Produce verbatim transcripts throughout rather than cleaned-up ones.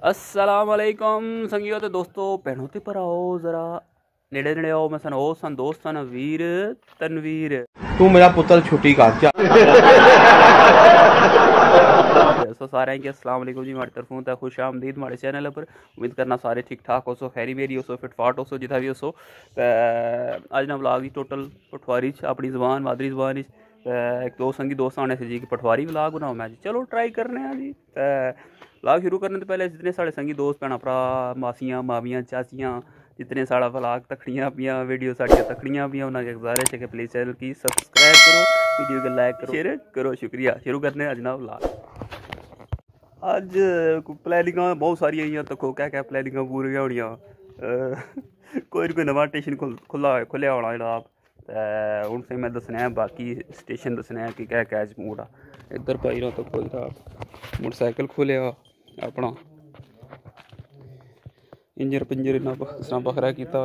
अस्सलामुअलैकुम संगियो ते दोस्तों भैनों ते भराओ जरा नेड़े नेड़े आओ। मैं सन ओ सन दोस्त सन वीर तनवीर तू मेरा पुत्र छुट्टी कर क्या सो सारे कि अस्सलाम वालेकुम जी हमारी तरफों तक खुश आमदीद हमारे चैनल पर। उम्मीद करना सारे ठीक ठाक हो सो खैरी मेरी हो सो फिट फाट हो सो जितना भी हो सो। अज ना व्लॉग ही टोटल पठवारी अपनी जबान मादरी जबान एक दो संगी दोस्त आने से जी कि पठवारी व्लॉग बनाओ। मैं जी चलो ट्राई करने हैं जी। व्लॉग शुरू करने तो पहले जितने साढ़े संगी दोस्त भैन भरा मासियां मामियां चाचियां जितने साढ़ा व्लॉग तकड़ियां पियां वीडियो साड़ियां तकड़ियां पियां उन्होंने गुजारिश है कि प्लीज़ चैनल की सब्सक्राइब करो वीडियो को लाइक करो शेयर करो। शुक्रिया। शुरू करने अज ना व्लॉग। अज प्लैनिंग बहुत सारिया ही तको क्या क्या प्लैनिंग पूरी होनियां। कोई ना कोई नवा स्टेशन खुला खुलिया होना जनाब। हूँ फिर मैं दसना है बाकी स्टेशन दसना है कि क्या क्या मूड आ। इधर भाई ना तो कोई मोटरसाइकिल खोलिया अपना इंजर पिंजर इन्ना इस बखरा किया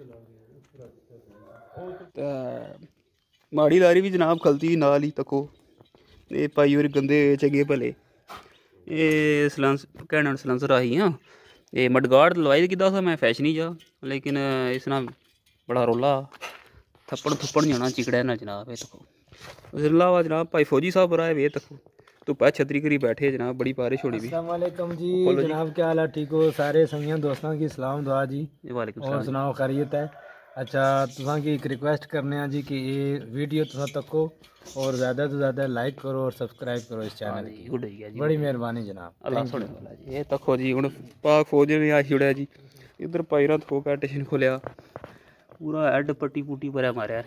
माड़ी लारी भी जनाब खलती नाल ही तको। ये भाई और गंदे चंगे भले ये सलंस कहना सलंसर आई हाँ ये मडगाड़ लवाई कि मैं फैशनी जा लेकिन इस ना बड़ा रोला थप्पड़ थप्पड़ जाना चिकड़ा ना जनाब। ये तको उसके अलावा जनाब भाई फौजी साहब आए वे तको तो पै छतरी करी बैठे जनाब बड़ी बारिश होनी भी। अस्सलाम वालेकुम जी जनाब क्या हाल है ठीक हो सारे संगियों दोस्तों की सलाम दुआ जी और सुनाओ खैरियत है। अच्छा तुसा की एक रिक्वेस्ट करने हैं जी कि ये वीडियो तुसा तको और ज़्यादा तो ज़्यादा लाइक करो और सब्सक्राइब करो इस चैनल की बड़ी मेहरबानी जनाब। अल्लाह सुने वाला जी। ये तको जी हूँ पाक फौज भी आ छुड़िया जी। इधर भाई ना थो का स्टेशन खोलिया पूरा हैड पट्टी पुट्टी भरया मारिया।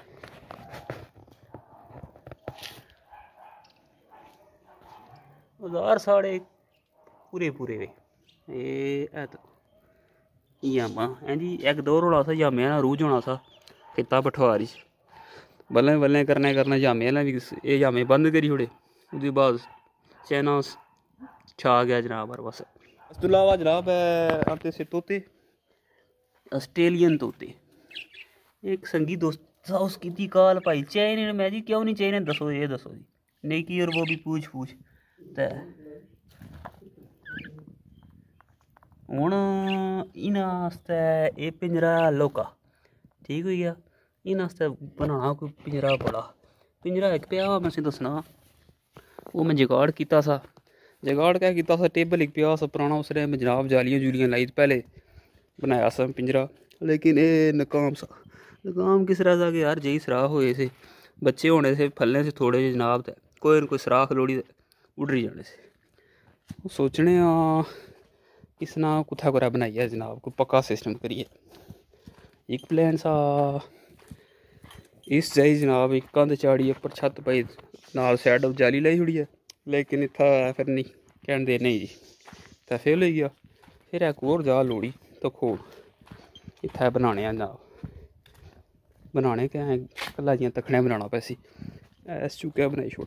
औजार साढ़े पूरे पूरे वे ये है तो जामा हैं जी एक दौर होना सा जामे ना रूज होना सा किता पठवारी बल्लें बल्लें करने करने जामे ना भी ये जामे बंद करी छोड़े उसके बाद चाइना छा गया जनाब हर बस। इस तो अलावा जनाब आते से तोते ऑस्ट्रेलियन तोते एक संगी दोस्त उसकी थी काल भाई चाइने मैं जी क्यों नहीं चाइने दसो ये दसो जी नहीं की और वो भी पूछ पूछ ते हूँ इन्हां ये पिंजरा लौका ठीक हो गया। इन्हां बनाना कोई पिंजरा बड़ा पिंजरा एक पिया मैं दसना वो मैं जुगाड़ किया सा जुगाड़ क्या किया सा टेबल एक पिया सा पुराना उस टाइम जनाब जालियां जूलियां लाई पहले बनाया सा पिंजरा लेकिन ये नाकाम सा। नाकाम किस तरह सा कि यार जही सराख होए से बच्चे होने से फलने से थोड़े जे जनाब ते कोई ना कोई सराख लोड़ी उड़री जाने से सोचने किस ना कुत्था कोरा बनाइए जनाब कोई पक्का सिस्टम करिए एक प्लान सा इस जाई जनाब एक कंध चाड़ी उपर छत पाई नाल साइड जाली लाई छुड़ी है लेकिन इत्था फिर नहीं कहन दे नहीं जी तो फेल हो गया। फिर एक होर जा लोड़ी तो खोल इत्थै बनाने जनाब बनाने क्या कल्ला जियां तखने बनाना पैसी ऐस चुक्या बनाई छोड़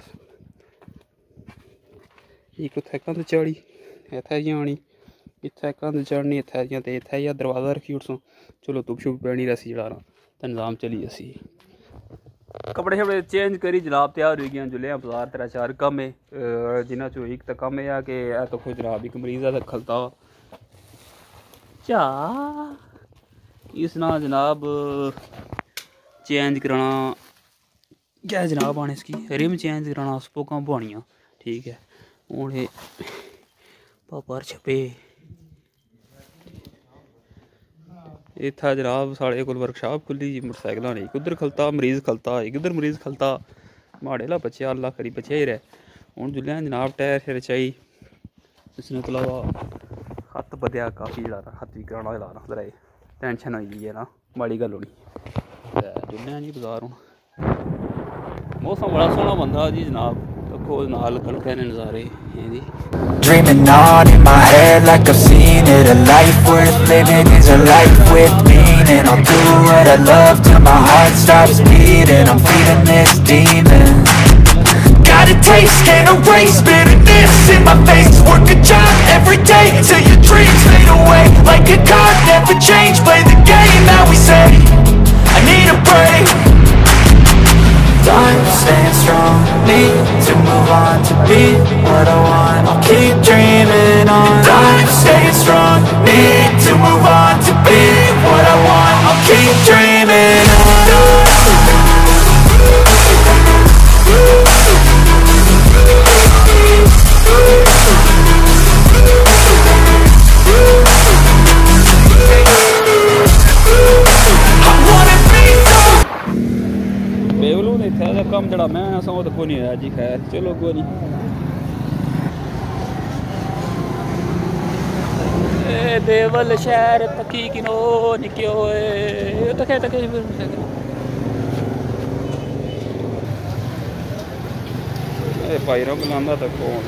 एक उत्थै कंध चाड़ी इत्थै जानी इत्थै कंध चढ़नी इत्थै जियां ते इत्थै जां दरवाज़ा रखी उड़सो चलो धुप शुप पैनी रसी जड़ा तो निज़ाम चली असी कपड़े शपड़े चेंज करी जनाब तैयार हो गया जुले बाजार तेरा चार कम है जिन्हों चो एक तो कम है कि तो खुद जनाब एक मरीज़ है खलता चा इस ना जनाब चेंज कराना क्या जनाब आने इसकी रिम चेंज कराना स्पोकां बुआनियाँ ठीक है। हूँ ये पापर छपे इत्था जनाब साढ़े कोल वर्कशॉप खुली जी मोटरसाइकिल नहीं उधर खलता मरीज़ खलता एक उधर मरीज़ खलता माड़े ला बच्चे अल्लाह करी बच्चे ही रहे। हूँ जुल्ले जनाब टायर फिर चाही इसने तो अलावा हत्थ बदया काफ़ी जरा हत्थ भी कराना लाना जरा टेंशन होई गई है ना माड़ी गल होनी जुल्ले जी बाजार हूँ मौसम बड़ा सोहना बंदा जी जनाब तको नाल कनक ने नज़ारे जी। Dreaming on in my head like I've seen it. A life worth living is a life with meaning. I'll do what I love till my heart stops beating. I'm feeding this demon. Got a taste, can't erase bitterness in my face. Work a job every day till your dreams fade away. Like a card, never change. Play the game that we say. I need a break. Time staying strong, need to move on to be what I want. I'll keep dreaming on. Time staying strong. चढ़ा मैं सौ तो कोई नहीं होया जी। खैर चलो कोई नहीं। बेवल शहर तकी किनो निक्यो तके तके भाई रंग लांदा तक कौन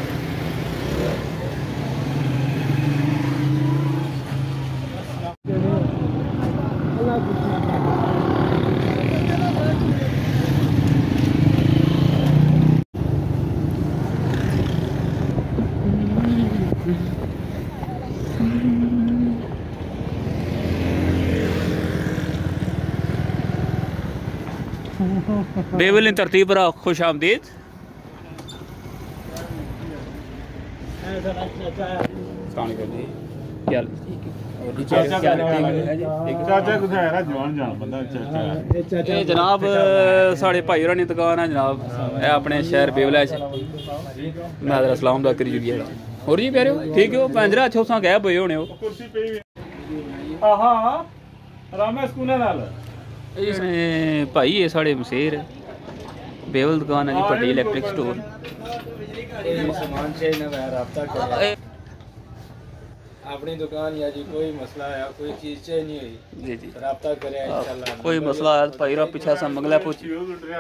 बेवल इन तरतीब पर खुश आमदीद। जनाब साढ़े भाई होर दी दुकान है जनाब अपने शहर बेवला मैं सलाम दा करी जुड़िया होर जी प्यारे ठीक हो पंजरा अच्छे उस गैब होए होने भाई ये साढ़े मशेर बेवल दुकान है जी पट्टी इलेक्ट्रिक स्टोर। अपनी दुकान या जी कोई मसला है कोई चीज चाहिए नहीं हुई जी जी राब्ता करें इंशाल्लाह। कोई मसला है भाई रा पीछे से मंगला पूछ जी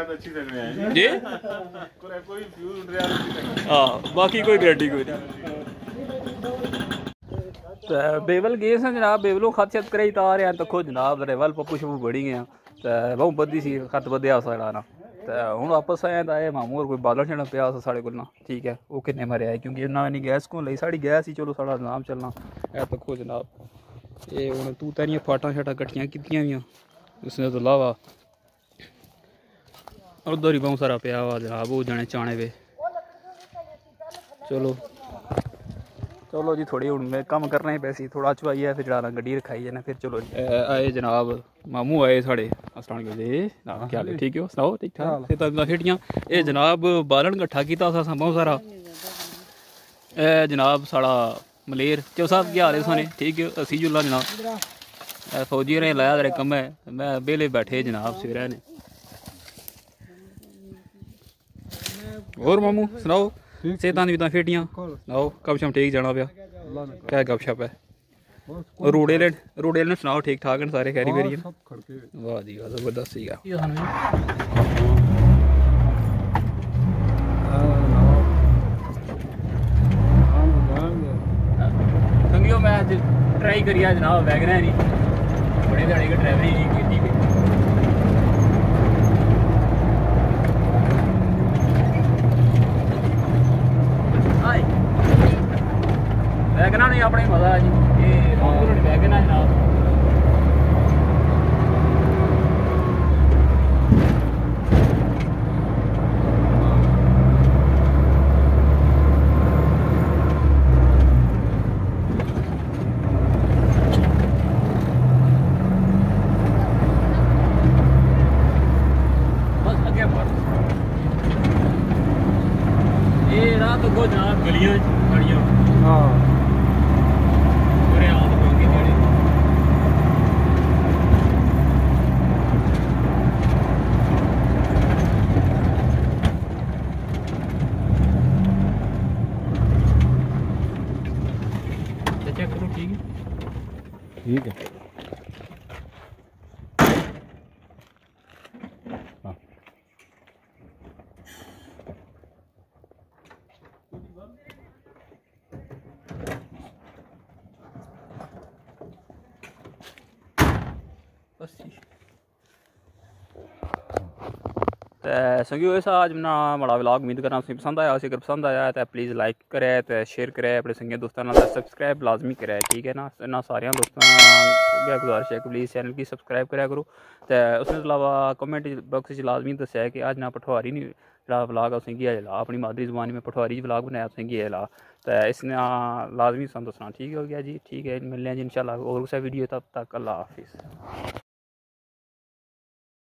हां बाकी कोई गारंटी कोई नहीं। बेवल गए सन जनाब बेवलों खासियत कराई तार हैं तो खुद जनाब रेवल पप्पू शप्पू बड़ी गए तो बहुत बदी सी खत बदया साढ़ा ना तो हूँ वापस आए तो मामू और कोई बालन छड़ा पिया साढ़े को ना ठीक है वो किन्ने मरे है क्योंकि ना नहीं गैस को ली साड़ी गैस ही चलो साढ़ा नाम चलना है तो खो जनाब ये हूँ तू तेरिया फाटा शाटा कट्ठियां कीतियां भी उसने तो अलावा उधर ही बहुत सारा पिया वा जनाब वो जाने चाने पे चलो चलो जी थोड़ी हूँ मैं कम करना ही पैसी थोड़ा चुवाई है फिर जरा गड्डी रखाई है ना फिर चलो आए जनाब मामू आए साढ़े अस्सलाम वालेकुम क्या हाल है ठीक हो सुनाओ ठीक ठाक खेटियाँ ये जनाब बालन कट्ठा किया बहुत सारा ए जनाब साढ़ा मलेर चो साहब क्या हाल है साने ठीक है असी जुल्ला जनाब फौजी ने लाया तेरे कम है मैं बेले बैठे जनाब सवेरे ने और मामू सुनाओ सेहतां दी फेटियां आओ कब शम ठीक जाना पाया क्या गपशप है रोड़े ले रोड़े ले सुनाओ ठीक ठाक न सारे खैरी बेरी वाह जी वाह जबरदस्त ही संगियो मैं ट्राई करिया जनाब वैगन नहीं बड़े दिहाड़े की ड्राइवरी नहीं की वैगना नहीं अपने मजा है जी ये वैगन है जनाब बस अगे बढ़ ये रात को जनाब गलियां गलियां हाँ ठीक है हाँ बस संगियो ऐसा आज ना बड़ा व्लॉग उम्मीद करना तुम पसंद आया अगर पसंद आया तो प्लीज़ लाइक करे तो शेयर करे अपने संगिया दोस्तों नाल सब्सक्राइब लाजमी करे ठीक है ना इन्होंने सारे दोस्तों गुजारिश है कि प्लीज़ चैनल की सब्सक्राइब करा करो तो उसके अलावा कमेंट बॉक्स लाजमी दस्या कि अज ना पठवारी नहीं जो व्लॉग असें गी ला अपनी मादरी जबानी में पठवारी व्लॉग बनाया असें गी ला तो इसने लाजमी सानूं दसना ठीक हो गया जी ठीक है मिलने जी इंशाल्लाह और उस वीडियो तब तक अल्लाह हाफिज़।